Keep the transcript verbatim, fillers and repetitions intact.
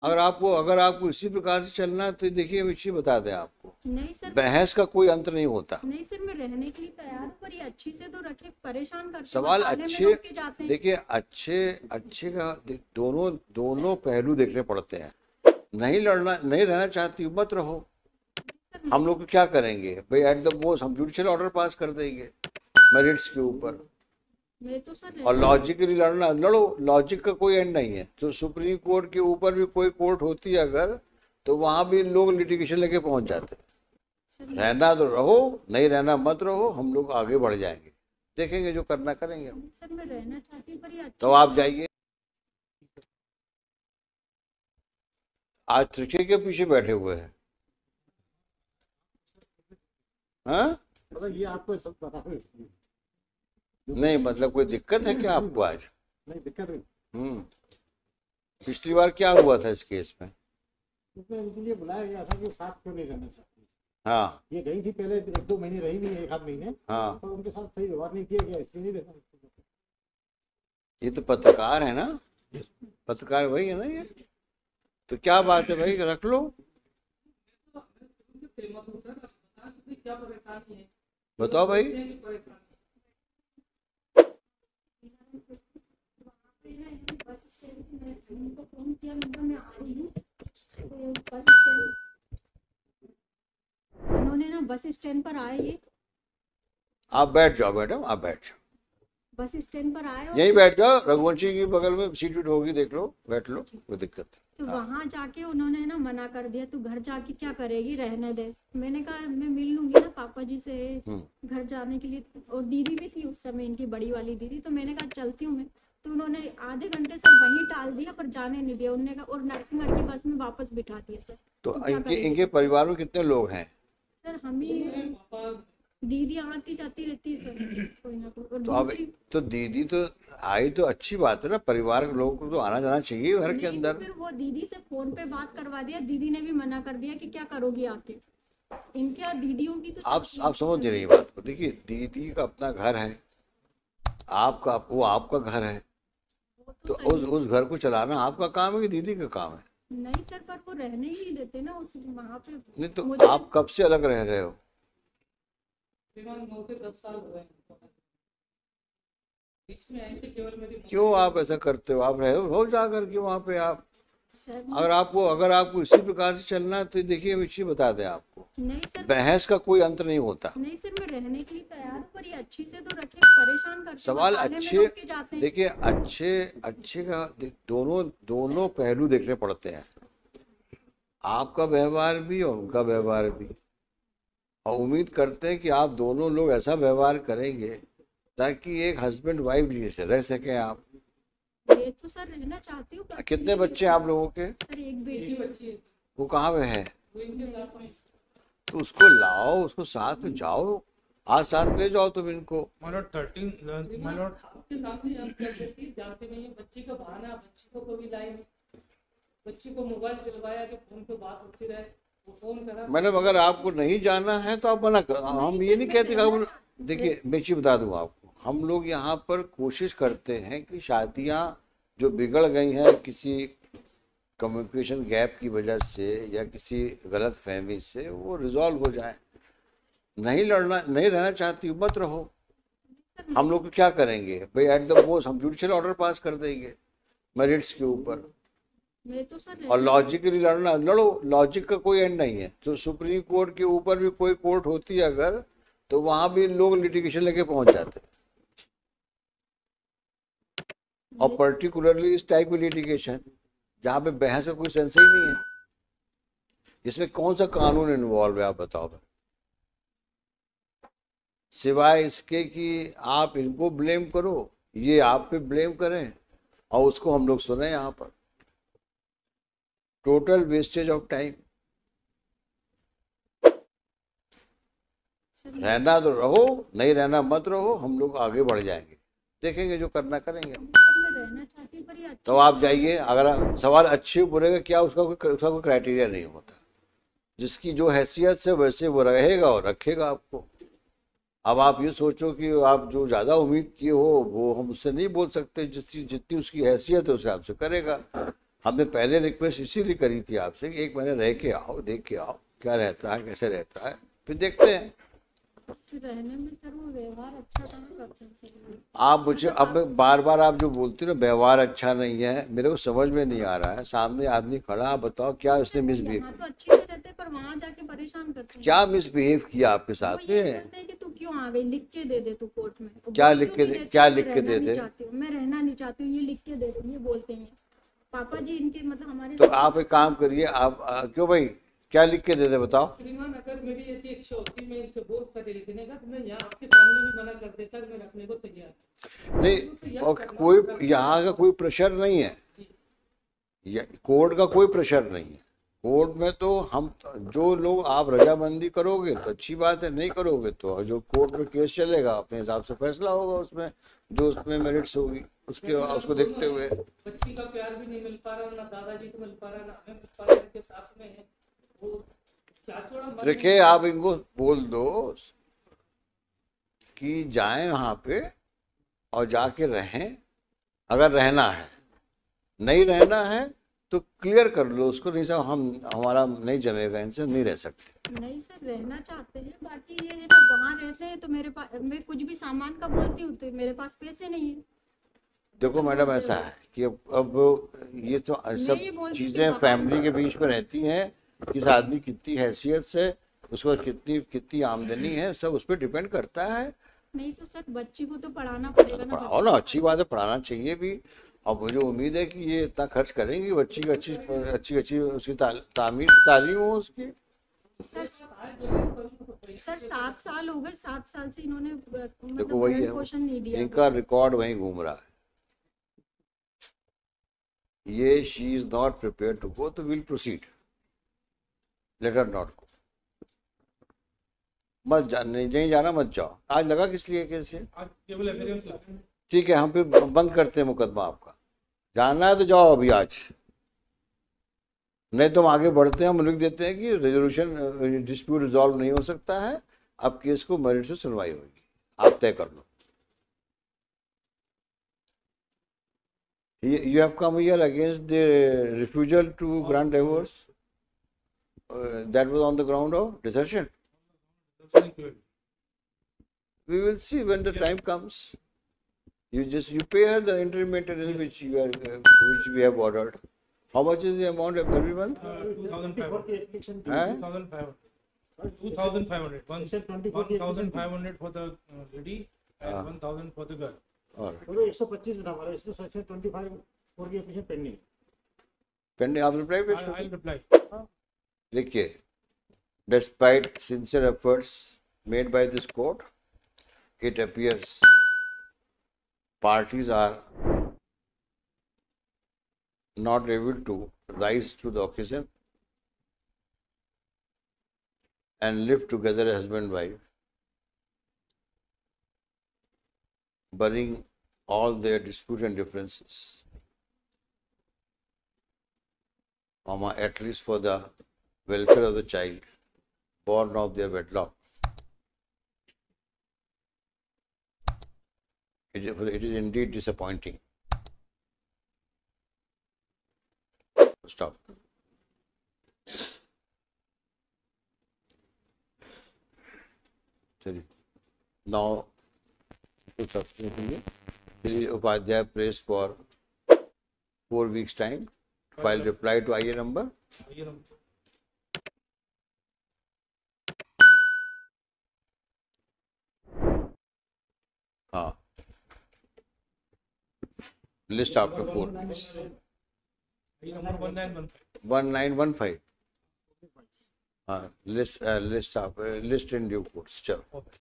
अगर आपको अगर आपको इसी प्रकार से चलना है तो देखिए हम इसी बता दें आपको, नहीं सर, बहस का कोई अंत नहीं होता। नहीं सर, मैं रहने के लिए तैयार हूँ, पर ये अच्छी से तो रखे, परेशान करते हैं, सवाल बताने में अच्छे, रोक के जाते हैं। देखिए अच्छे अच्छे का दे- दोनों दोनों पहलू देखने पड़ते हैं। नहीं लड़ना, नहीं रहना चाहती हो, मत रहो। सर हम लोग क्या करेंगे भाई, एट द मोस्ट हम जुडिशियल ऑर्डर पास कर देंगे मेरिट्स के ऊपर। मैं तो सर और रहना, लॉजिकली लड़ना, लड़ो, लॉजिक का कोई एंड नहीं है। तो सुप्रीम कोर्ट के ऊपर भी कोई कोर्ट होती है अगर, तो वहां भी लोग लिटिगेशन लेके पहुंच जाते। सर रहना तो रहो, नहीं रहना मत रहो, हम लोग आगे बढ़ जाएंगे, देखेंगे जो करना करेंगे हम। सर मैं रहना चाहती हूँ, पर ये तो अच्छी आप जाइए। आज त्रिखे के पीछे बैठे हुए हैं, हाँ? मतलब ये आपको सब पता है? नहीं मतलब कोई दिक्कत है क्या आपको आज? नहीं दिक्कत नहीं। हम्म पिछली बार क्या हुआ था इस केस में? उसमें उनके लिए बुलाया गया था कि वो साथ क्यों नहीं रहना चाहती। हाँ ये गई थी पहले, एक दो महीने रही भी, एक आध महीने, हाँ, पर उनके साथ सही व्यवहार नहीं किया गया, इसलिए नहीं रहना। ये तो पत्रकार है ना, पत्रकार वही है ना ये। तो क्या बात है भाई, रख लो। बताओ भाई। बस स्टैंड में उनको फोन किया, मतलब मैं आ रही हूँ, तो बस स्टैंड इन्होंने ना बस स्टैंड पर आए, ये आप बैठ जाओ मैडम, आप बैठ जाओ, बस स्टैंड पर आए और यहीं बैठ जाओ, रघुवंशी की बगल में सीट वीट होगी, देख लो, बैठ लो, कोई दिक्कत तो नहीं। हाँ। वहां जाके उन्होंने ना मना कर दिया, तू घर जाके क्या करेगी, रहने दे। मैंने कहा मैं मिल लूंगी ना पापा जी से हम्म घर जाने के लिए, और दीदी भी थी उस समय, इनकी बड़ी वाली दीदी, तो मैंने कहा चलती हूँ मैं। तो उन्होंने आधे घंटे से वहीं टाल दिया, पर जाने नहीं दिया। उन्होंने कहा, और नरसिंह की बस में वापस बिठा दिया। सर तो तो क्या इनके करेंगे? इनके परिवार में कितने लोग हैं? सर हम ही, दीदी आती जाती रहती है सर, कोई ना कोई। और तो अब दूसरी, तो दीदी तो आई तो अच्छी बात है ना, परिवार के लोगों को तो आना जाना चाहिए घर के नहीं तो अंदर। फिर वो दीदी से फोन पे बात करवा दिया, दीदी ने भी मना कर दिया कि क्या करोगी आके। इनके दीदियों की तो आप चलती आप समझ नहीं रही बात को। देखिए दीदी का अपना घर है, आपका वो आपका घर है, वो तो तो उस सही। उस घर को चलाना आपका काम है कि दीदी का काम है? नहीं सर, पर वो रहने ही नहीं देते ना उस वहाँ पे। नहीं तो मुझे आप कब से अलग रह रहे हो? नौ से दस साल हो गए। बीच में आई थी केवल मेरी क्यों आप ऐसा करते हो? आप रहे हो हो जा करके वहां पे आप। सर, अगर आपको अगर आपको इसी प्रकार से चलना है तो देखिए हम इसी बता दें आपको, नहीं सर, बहस का कोई अंत नहीं होता। नहीं सर, मैं रहने के लिए तैयार हूँ, पर ये अच्छी से तो रखे, परेशान करते हैं, सवाल बताने में अच्छे, रोक के जाते हैं। देखिए अच्छे अच्छे का दे- दोनों दोनों पहलू देखने पड़ते हैं। आपका व्यवहार भी और उनका व्यवहार भी। और उम्मीद करते हैं कि आप दोनों लोग ऐसा व्यवहार करेंगे ताकि एक हस्बैंड वाइफ जैसे रह सकें आप। ये तो सर रहना चाहती हूँ, पर कितने बच्चे हैं आप लोगों के? सर एक बेटी है। वो कहाँ पे है? वो इनके साथ में तो उसको लाओ, उसको साथ में जाओ, आज साथ ले जाओ तुम इनको। My lord, thirteen, uh, my lord, आपके साथ ही आप क्या करती जानते नहीं है। बच्ची का बहाना, बच्ची को कभी लाई नहीं, बच्ची को मोबाइल दिलवाया कि फोन पे बात होती रहे, वो फोन करा। मैडम अगर आपको नहीं जाना है तो आप मना कर, हम ये नहीं कहते कि आप, देखिए मैं चीज बता दूं आपको, हम लोग यहाँ पर कोशिश करते हैं कि शादियाँ जो बिगड़ गई हैं किसी कम्युनिकेशन गैप की वजह से या किसी गलत फहमी से, वो रिजॉल्व हो जाए। नहीं लड़ना, नहीं रहना चाहती हो, मत रहो। हम लोग क्या करेंगे भाई, एट द मोस्ट हम जुडिशियल ऑर्डर पास कर देंगे मेरिट्स के ऊपर। मैं तो सर और लॉजिकली लड़ना, लड़ो, लॉजिक का कोई एंड नहीं है। तो सुप्रीम कोर्ट के ऊपर भी कोई कोर्ट होती है अगर, तो वहां भी लोग लिटिगेशन लेके पहुंच जाते। और पर्टिकुलरली इस टाइप की लिटिगेशन जहाँ पे बहस का कोई सेंस ही नहीं है। इसमें कौन सा कानून इन्वॉल्व है आप बताओ भाई, सिवाय इसके कि आप इनको ब्लेम करो, ये आप पे ब्लेम करें और उसको हम लोग सुने यहाँ पर। Total wastage of time. रहना तो रहो, नहीं रहना मत रहो, हम लोग आगे बढ़ जाएंगे, देखेंगे जो करना करेंगे। सर मैं रहना चाहती हूँ, पर ये तो आप जाइए। अगर आप- सवाल अच्छे बुरे का क्या, उसका कोई उसका कोई क्राइटेरिया नहीं होता। जिसकी जो हैसियत से वैसे वो रहेगा और रखेगा आपको। अब आप ये सोचो कि आप जो ज़्यादा उम्मीद किए हो वो हम उससे नहीं बोल सकते, जितनी जितनी उसकी हैसियत है उसे आपसे करेगा। हमने पहले रिक्वेस्ट इसीलिए करी थी आपसे कि एक महीने रह के आओ, देख के आओ क्या रहता है, कैसे रहता है, फिर देखते हैं। रहने में सर वो व्यवहार अच्छा कहाँ करते हैं सर। आप मुझे अब बार बार आप जो बोलती हो ना व्यवहार अच्छा नहीं है, मेरे को समझ में नहीं आ रहा है। सामने आदमी खड़ा, आप बताओ क्या उसने मिसबिहेव यहाँ तो अच्छे से रहते हैं, पर वहाँ जाके परेशान करते हैं। क्या मिसबिहेव किया आपके साथ वो ये में? कहते हैं कि तू क्यों आ गई, लिख के दे दे तू कोर्ट में। वो क्या बोल लिख के क्यों दे- नहीं क्या देते, लिख मैं के रहना दे नहीं दे? चाहती हूँ, मैं रहना नहीं चाहती हूँ, ये लिख के दे दे, ये बोलते हैं पापा जी इनके, मतलब हमारे। तो आप एक काम करिए, आप आ, क्यों भाई क्या लिख के दे दे बताओ। श्रीमान अगर मेरी ऐसी इच्छा होती मैं इनसे बोलता थे लिखने का, तो मैं यहाँ आपके सामने भी मना कर देता कि मैं रखने को तैयार। नहीं और कोई यहाँ का कोई प्रेशर नहीं है, ये कोर्ट का कोई प्रेशर नहीं है। कोर्ट में तो हम जो लोग आप रजामंदी करोगे तो अच्छी बात है, नहीं करोगे तो जो कोर्ट में केस चलेगा अपने हिसाब से फैसला होगा उसमें, जो उसमें मेरिट्स होगी उसके उसको देखते हुए। बच्ची का प्यार भी नहीं मिल पा रहा, ना दादाजी को मिल पा रहा, ना हमें मिल पा रहा, इनके साथ में है वो चाचोड़ा मर देखिए आप इनको बोल दो कि जाएं वहां पे और जाके रहें, अगर रहना है, नहीं रहना है तो क्लियर कर लो उसको, नहीं साहब हम हमारा नहीं जमेगा, इनसे नहीं रह सकते। नहीं सर रहना चाहते हैं, बाकी ये है ना वहाँ रहते हैं तो मेरे पास, मैं कुछ भी सामान का बोलती हूँ तो मेरे पास पैसे नहीं है। देखो मैडम ऐसा है कि अब अब ये तो ये सब बोलती चीजें कि बाहर- फैमिली के बीच में रहती हैं, किस आदमी कितनी हैसियत से, उसको कितनी कितनी आमदनी है, सब उस पर डिपेंड करता है। नहीं तो सर बच्ची को तो पढ़ाना पड़ेगा ना। पढ़ाओ ना, अच्छी बात है, पढ़ाना चाहिए भी। और मुझे उम्मीद है कि ये इतना खर्च करेंगी बच्ची की अच्छी अच्छी अच्छी उसकी ता, तामीर तालीम हो उसकी। सर सर सात साल हो गए, सात साल से इन्होंने अ, मतलब देखो वही भरण है, पोषण नहीं दिया। इनका रिकॉर्ड वहीं घूम रहा है। ये she is not prepare to go तो will proceed, let her not go. मत जा, नहीं, नहीं जाना मत जाओ। आज लगा किस लिए केस है? आज केवल एविडेंस लगा। ठीक है हम फिर बंद करते हैं मुकदमा आपका। जाना है तो जाओ अभी आज, नहीं तो हम आगे बढ़ते हैं, हम लिख देते हैं कि रेजोल्यूशन डिस्प्यूट रिजॉल्व नहीं हो सकता है, अब केस को मेरिट से सुनवाई होगी, आप तय कर लो। You have come here against the refusal to grant divorce. Uh, that was on the ground of desertion. We will see when the time comes. You just you pay her the interim maintenance which you are uh, which we have ordered. How much is the amount of every month? two thousand five hundred. Application Huh? two thousand five hundred. two thousand five hundred. One Section twenty-four की thousand five hundred for the uh, lady and Ah. one thousand for the girl. All right. बोलो एक सौ पच्चीस ना हमारा, इसमें section twenty five four की application pending. Pending आप reply पेश I, करो। I'll reply. देखिए, despite sincere efforts made by this court, it appears parties are not able to rise to the occasion and live together as husband and wife, burying all their disputes and differences, um, at least for the welfare of the child born of their wedlock. It is, it is indeed disappointing. Stop. चलिए now to subsequently Shri Upadhyay prays for four weeks time. File reply to I A number. You know, हाँ list after four weeks. I A number one nine one five. One nine one five. हाँ list uh, list after list in due course. चलो. Okay.